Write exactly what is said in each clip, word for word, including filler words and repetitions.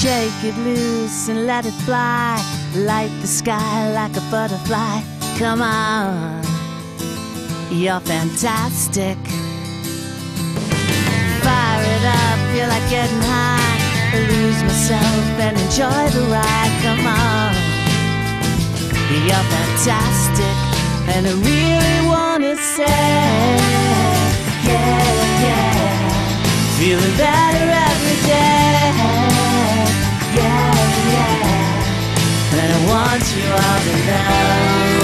Shake it loose and let it fly. Light the sky like a butterfly. Come on, you're fantastic. Fire it up, feel like getting high. Lose myself and enjoy the ride. Come on, you're fantastic. And I really wanna say, yeah, yeah, feeling better every day. Yeah, yeah, and I want you all to know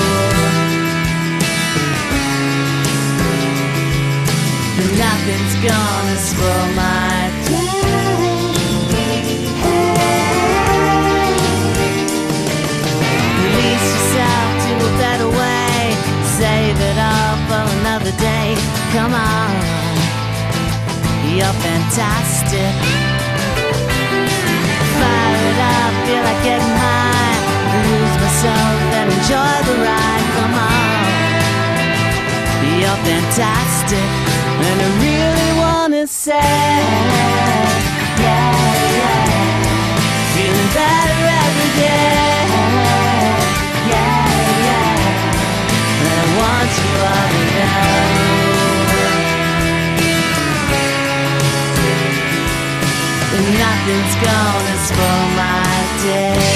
nothing's gonna spoil my day. Release yourself to a better way. Save it all for another day. Come on, you're fantastic. Fire it up, feel like getting high. Lose myself and enjoy the ride. Come on, you're fantastic. And I really wanna say, yeah, yeah, feeling better every day. Yeah, yeah, and I want you all to know nothing's gonna spoil my day.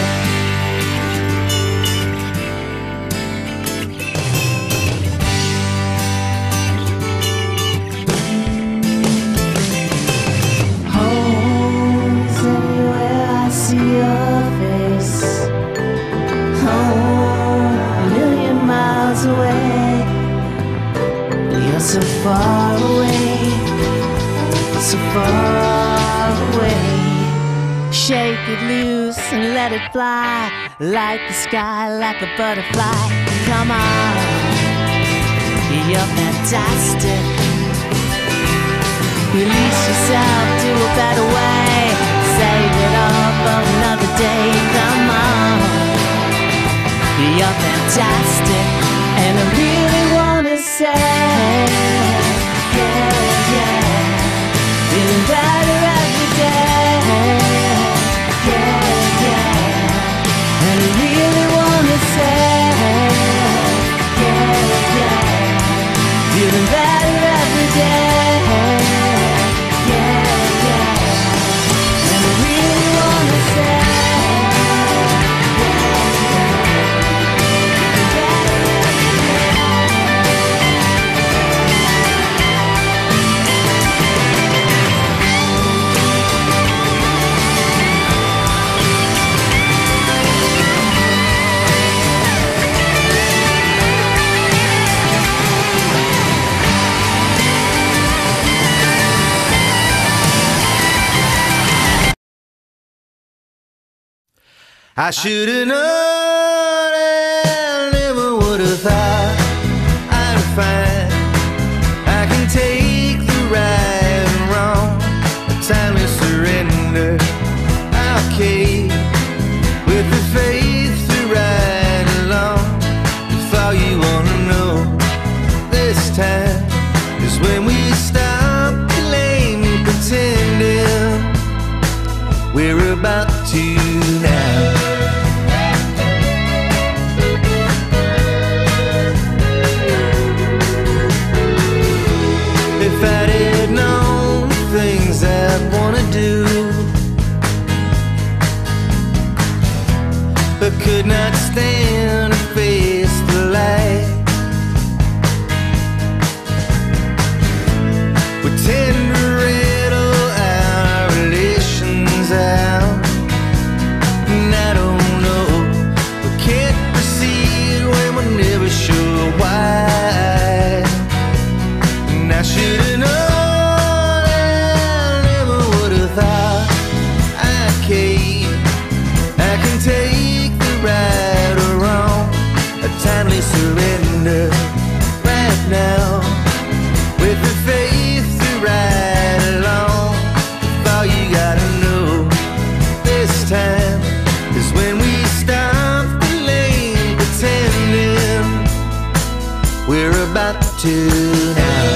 So far away, so far away. Shake it loose and let it fly. Light the sky like a butterfly. Come on, you're fantastic. Release yourself to a better way. Save it all for another day. Come on, you're fantastic. And I really wanna say, yeah, yeah, feeling better every day. Yeah, yeah, and I really wanna say, yeah, yeah, feeling better every day. Yeah, yeah, and I really wanna say, I should've known, I never would've thought I'd find I can take the right and wrong, a timely surrender. I'll cave with the faith to ride along. If all you wanna know this time is when we stop delaying, pretending we're about to now. If I had known the things I'd wanna do, but could not stand to face the light, we tend to riddle our relations out. And I don't know, we can't proceed when we're never sure why. And I should've known, I never would've thought I'd cave. I can take the right or wrong, a timely surrender right now, with the faith to ride along. If all you gotta know this time is when we stop delaying, pretending we're about to now.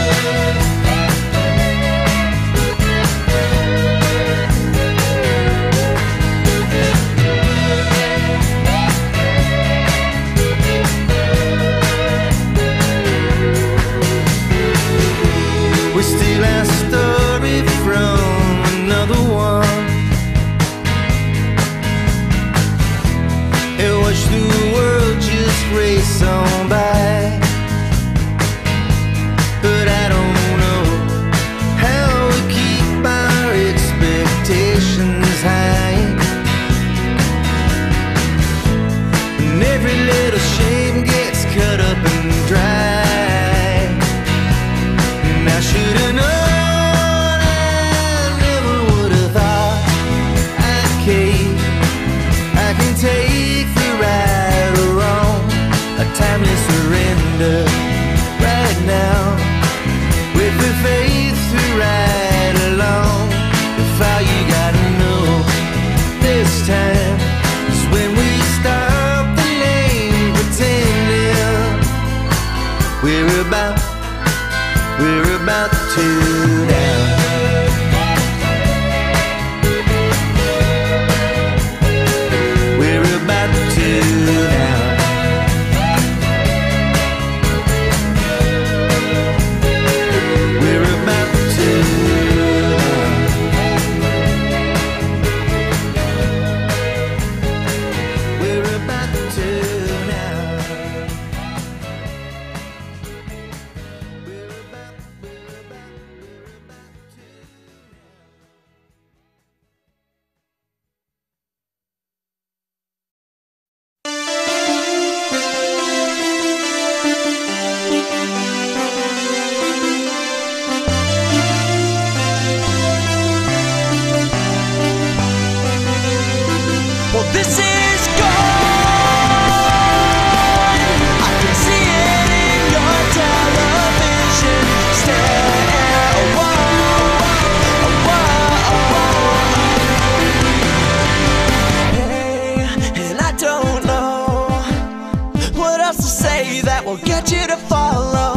every little shame gets cut up and dry. And I should've known, I never would've thought I'd cave. I can take the right or wrong, a timeless surrender right now, with the faith to ride along. If all you gotta know this time is when we stop the name pretending. We're about, we're about to now. We're about to now. We're about to now. We're about to now. We're about, we're about, we're about to now. Well, this is gone. I can see it in your television stare. Oh, oh, oh, oh. Hey, and I don't know what else to say that will get you to follow.